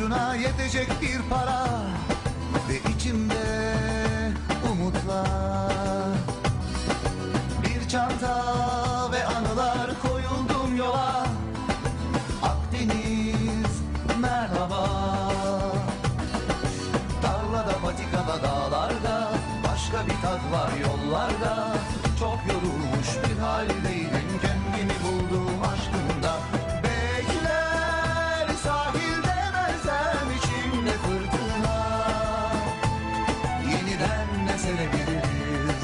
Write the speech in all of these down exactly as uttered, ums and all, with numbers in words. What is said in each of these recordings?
ucuna yetecek bir para ve içimde umutlar. Bir çanta ve anılar koyuldum yola. Akdeniz merhaba. Tarlada, patikada, dağlarda başka bir tat var yollarda. Çok yorulmuş bir haldeydim, kendimi buldum aşkımda. Bekler sahilde mersem, içimde fırtına. Yeniden ne sevebiliriz?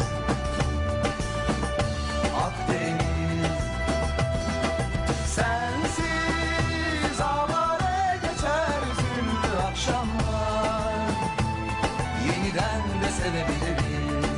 Akdeniz. Sensiz avare geçer hüzünlü akşamlar. Yeniden de sevebiliriz.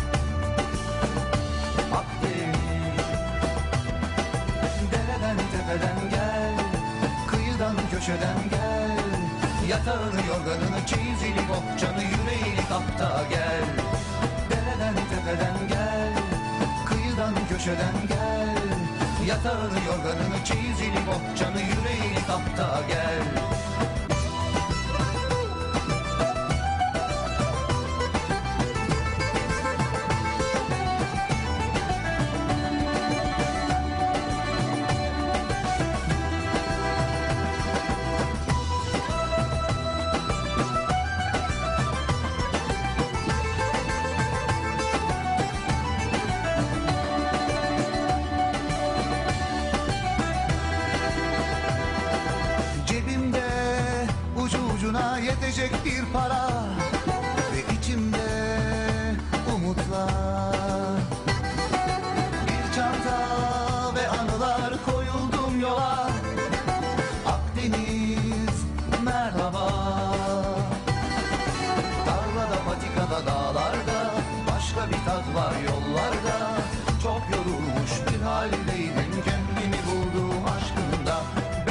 Akdeniz. Dereden tepeden gel, kıyıdan köşeden gel. Yatağını, yorganını, çeyizini, bohçanı, yüreğini kap da gel. Dereden tepeden gel, kıyıdan köşeden gel. Yatağını, yorganını, çeyizini, bohçanı, yüreğini kap da gel. Ucuna yetecek bir para ve içimde umutlar. Bir çanta ve anılar koyuldum yola. Akdeniz merhaba. Tarlada, patikada, dağlarda başka bir tat var yollarda. Çok yorulmuş bir haldeydim, kendimi buldum aşkımda.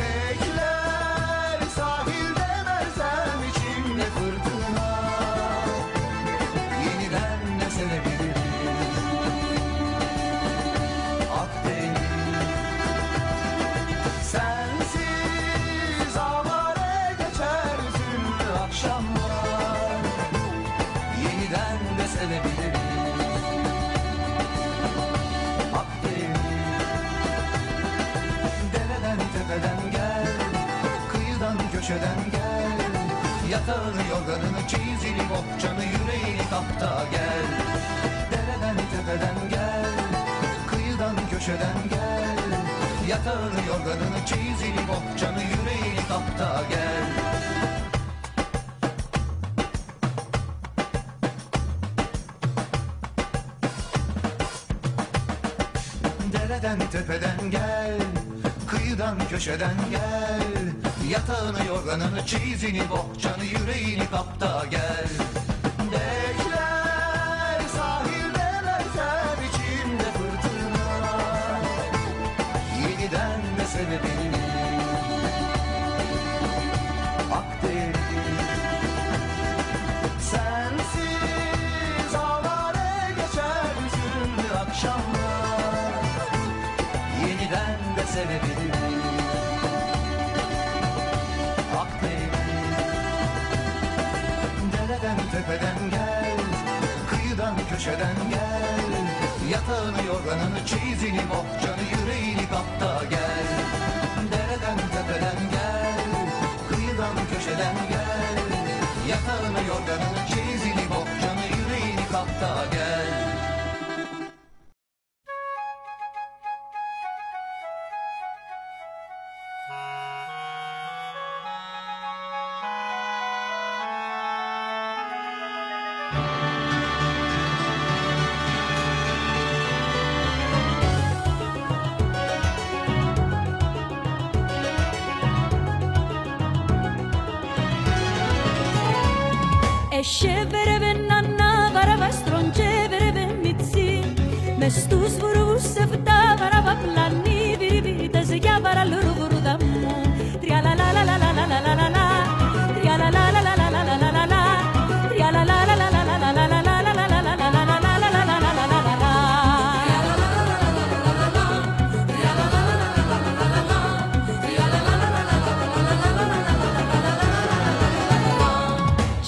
Köşeden gel, yatağını, yorganını, çeyizini, bohçanı, yüreğini kap da gel. Dereden tepeden gel, kıyıdan köşeden gel. Yatağını, yorganını, çeyizini, bohçanı, yüreğini kap da gel. Dereden tepeden gel, kıyıdan köşeden gel. Yatağını, yorganını, çeyizini, bohçanı, yüreğini kap da gel. Bekler sahilde mersem, içimde fırtına. Yeniden de sevebiliriz. Akdeniz. Sensiz avare geçer hüzünlü akşamlar. Yeniden de sevebiliriz. Tepeden gel, kıyıdan köşeden gel. Yatağını, yorganını, çeyizini, bohçanı, yüreğini kap da gel. Dereden tepeden gel, kıyıdan köşeden gel. Yatağını, yorganını, çeyizini, bohçanı, yüreğini kap da gel. Esce vereben nanna varava stronce vereben mitzi mestus vuru sefta varava plani viri dezya vara luru vuru dammu tria la la la la la la la la la tria la la la la la la la la la tria la la la la la la la la la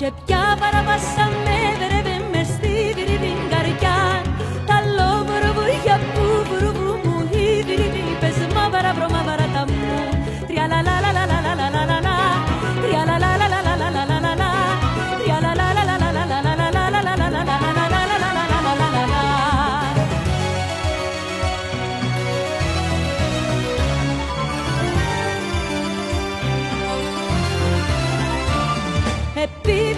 Και πια παραβάσαμε βρεβε μες στη βυριβήν καρδιά. Τα λόγωρο βουριά που βουρουβού μου η βυριβή πες μα βαραβρό μα βαρατά μου. Τρια λα λα λα λα λα λα λα λα λα. Τρια λα λα λα λα λα λα λα λα λα. Τρια λα λα λα λα λα λα λα λα λα λα λα λα λα λα. Επί